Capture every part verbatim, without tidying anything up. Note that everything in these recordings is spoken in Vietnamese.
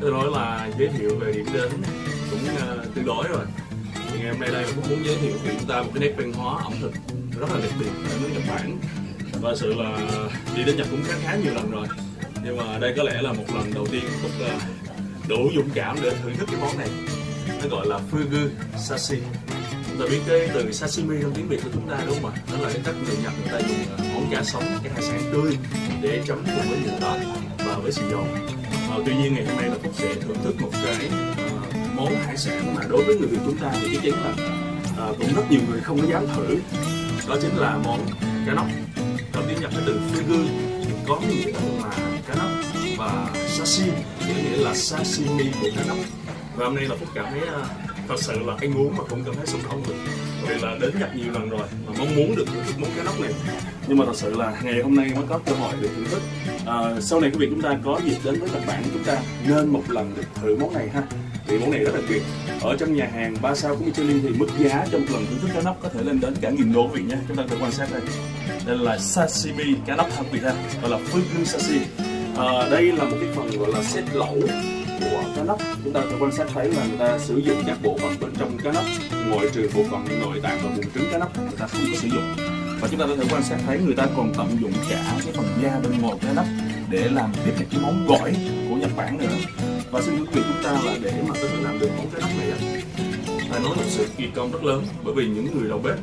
tôi nói là giới thiệu về điểm đến cũng uh, tương đối rồi. Thì ngày hôm nay đây cũng muốn giới thiệu với chúng ta một cái nét văn hóa ẩm thực rất là đặc biệt ở nước Nhật Bản. Và sự là đi đến Nhật cũng khá khá nhiều lần rồi, nhưng mà đây có lẽ là một lần đầu tiên Phúc uh, đủ dũng cảm để thưởng thức cái món này. Nó gọi là Fugu Sashimi. Chúng ta biết cái từ sashimi trong tiếng Việt của chúng ta đúng không ạ? Đó là cái cách người Nhật người ta dùng món cá sống, cái hải sản tươi để chấm cùng với nhiều tỏi và với xì dầu. À, tuy nhiên ngày hôm nay là Phúc sẽ thưởng thức một cái uh, món hải sản mà đối với người Việt chúng ta thì chắc chắn là uh, cũng rất nhiều người không có dám thử. Đó chính là món cá nóc. Trong tiếng Nhật cái từ Fugu thì có nghĩa là cá nóc, và sashimi thì có nghĩa là sashimi của cá nóc. Và hôm nay là Phúc cảm thấy uh, thật sự là ăn uống mà không cảm thấy sung phong được, vì là đến Nhật nhiều lần rồi mà mong muốn được thưởng thức món cá nóc này, nhưng mà thật sự là ngày hôm nay mới có cơ hội được thưởng thức. À, sau này quý vị chúng ta có dịp đến với Nhật Bản, chúng ta nên một lần được thử món này ha, vì món này rất đặc biệt. Ở trong nhà hàng ba sao của Michelin thì mức giá cho một lần thưởng thức cá nóc có thể lên đến cả nghìn đô quý vị nhé. Chúng ta có thể quan sát đây, đây là sashimi cá nóc ha quý vị ha, gọi là Fugu Sashimi. À, đây là một cái phần gọi là set lẩu của cá nóc. Chúng ta có thể quan sát thấy là người ta sử dụng các bộ phận bên trong cá nóc, ngoại trừ bộ phận nội tạng và buồng trứng cá nóc người ta không có sử dụng. Và chúng ta có thể quan sát thấy người ta còn tận dụng cả cái phần da bên ngoài cá nóc để làm tiếp một cái món gỏi của Nhật Bản nữa. Và xin quý vị chúng ta là để mà có thể làm được món cá nóc này phải nói một sự kỳ công rất lớn, bởi vì những người đầu bếp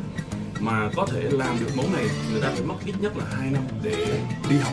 mà có thể làm được món này người ta phải mất ít nhất là hai năm để đi học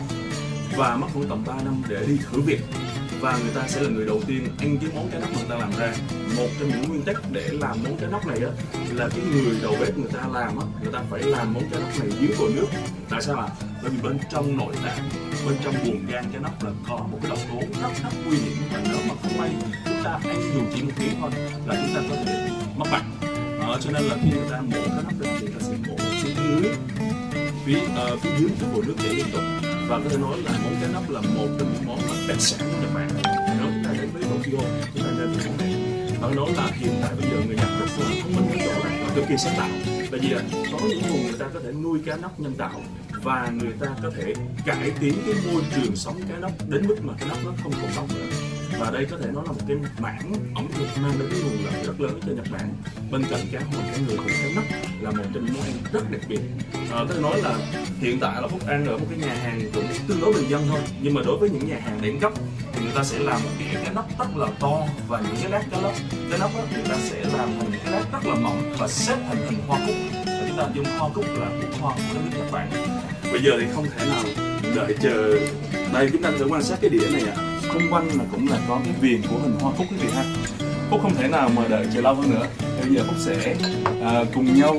và mất khoảng tầm ba năm để đi thử việc, và người ta sẽ là người đầu tiên ăn cái món cá nóc mà người ta làm ra. Một trong những nguyên tắc để làm món cá nóc này á là cái người đầu bếp người ta làm á, người ta phải làm món cá nóc này dưới vòi nước. Tại sao ạ? Bởi vì bên trong nội tạng, bên trong buồng gan cá nóc là có một cái độc tố rất rất nguy hiểm, và nếu mà không may chúng ta ăn dù chỉ một miếng thôi là chúng ta có thể mắc bệnh. Đó, cho nên là khi người ta mổ cá nóc ra thì người ta sẽ mổ xuống dưới phía uh, phía dưới cái vòi nước chảy liên tục. Và có thể nói là món cá nóc là một trong những món đặc sản của Nhật Bản. Nếu chúng ta đến với Tokyo, chúng ta nên thử món này. Và nói là hiện tại bây giờ người Nhật rất là thông minh cái chỗ này và cực kỳ sáng tạo. Tại vì có những vùng người ta có thể nuôi cá nóc nhân tạo và người ta có thể cải tiến cái môi trường sống cá nóc đến mức mà cá nóc nó không còn nóc nữa. Và đây có thể nói là một cái mảng ẩm thực mang đến cái nguồn lợi rất lớn cho Nhật Bản. Bên cạnh cá hồi, cá người cùng cá nóc là một trong những món ăn rất đặc biệt. À, có thể nói là hiện tại là Phúc ăn ở một cái nhà hàng cũng tương đối bình dân thôi, nhưng mà đối với những nhà hàng đẳng cấp thì người ta sẽ làm một cái cá nóc rất là to, và những cái lát cá nóc cá nóc đó, người ta sẽ làm thành những cái lát rất là mỏng và xếp thành hình hoa cúc. Và chúng ta dùng hoa cúc là cúc hoa của nước Nhật Bản. Bây giờ thì không thể nào đợi chờ. Đây chúng ta có thể quan sát cái đĩa này ạ. À. Xung quanh là cũng là có cái viền của hình hoa cúc quý vị ha. Phúc không thể nào mà đợi chờ lâu hơn nữa. Bây giờ Phúc sẽ à, cùng nhau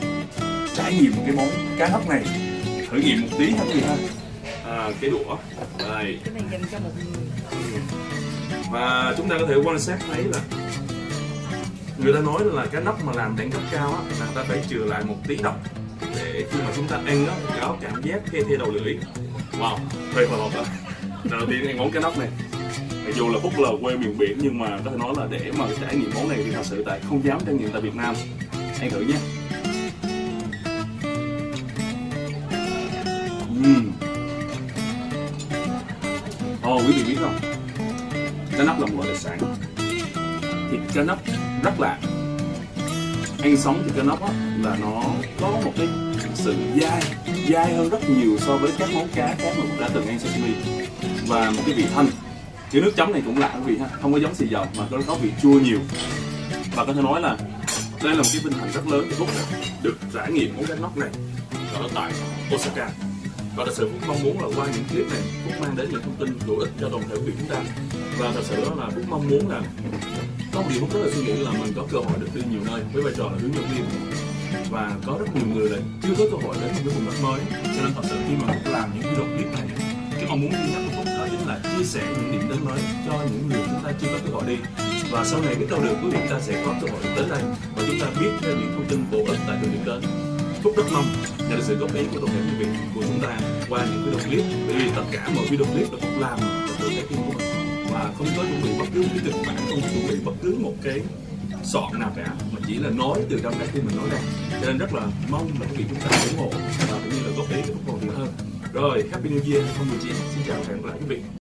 trải nghiệm một cái món cá nóc này, thử nghiệm một tí ha quý vị ha. À, cái đũa đây. Cái này dành cho một. Và chúng ta có thể quan sát thấy là người ta nói là cá nóc mà làm đẳng cấp cao á, là người ta phải chừa lại một tí độc để khi mà chúng ta ăn á có cảm giác the the đầu lưỡi. Wow, hơi hồi hộp đó. Đầu tiên ăn món cá nóc này. Mặc dù là Phúc là quê miền biển, nhưng mà có thể nói là để mà trải nghiệm món này thì thật sự tại không dám trải nghiệm tại Việt Nam. Ăn thử nhé. Uhm. Ồ, quý vị biết không? Cá nóc là một loại đặc sản. Thịt cá nóc rất lạ. Ăn sống thì cá nóc á, là nó có một cái sự dai, dai hơn rất nhiều so với các món cá khác mà Phúc đã từng ăn sashimi. Và một cái vị thanh. Cái nước chấm này cũng lạ quý vị ha, không có giống xì dầu mà có có vị chua nhiều. Và có thể nói là đây là một cái vinh hạnh rất lớn cho Phúc được trải nghiệm món cá nóc này ở tại Osaka. Và thật sự Phúc mong muốn là qua những clip này Phúc mang đến những thông tin hữu ích cho toàn thể quý vị chúng ta. Và thật sự đó là Phúc mong muốn là có một điều Phúc rất là suy nghĩ là mình có cơ hội được đi nhiều nơi với vai trò là hướng dẫn viên, và có rất nhiều người là chưa có cơ hội đến một cái vùng đất mới. Cho nên thật sự khi mà Phúc làm những video clip này, cái mong muốn duy nhất của Phúc đó chính là chia sẻ những điểm đến mới cho những người chúng ta chưa có cơ hội đi. Và sau này biết đâu được quý vị chúng ta sẽ có cơ hội đến đây và chúng ta biết thêm những thông tin bổ ích tại từng điểm đến. Phúc rất mong nhận được sự góp ý của toàn thể quý vị của chúng ta qua những video clip, bởi vì tất cả mọi video clip là Phúc làm là từ trái tim của mình và không có chuẩn bị bất cứ cái kịch bản, không chuẩn bị bất cứ một cái soạn nào cả, mà chỉ là nói từ trong trái tim mình nói ra. Cho nên rất là mong là quý vị chúng ta ủng hộ và cũng như là góp ý cho Phúc nhiều hơn. Rồi, Happy New Year hai không một chín. Xin chào và hẹn gặp lại quý vị.